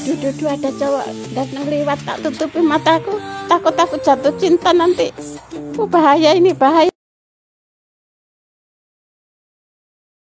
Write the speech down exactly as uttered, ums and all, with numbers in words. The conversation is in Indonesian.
dudu ada cowok datang lewat tak tutupi mataku, takut aku jatuh cinta nanti. Oh, bahaya ini, bahaya.